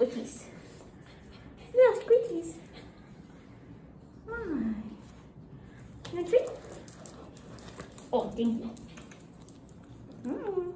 squickies. Little squickies. Hi. You want a treat? Oh, thank you.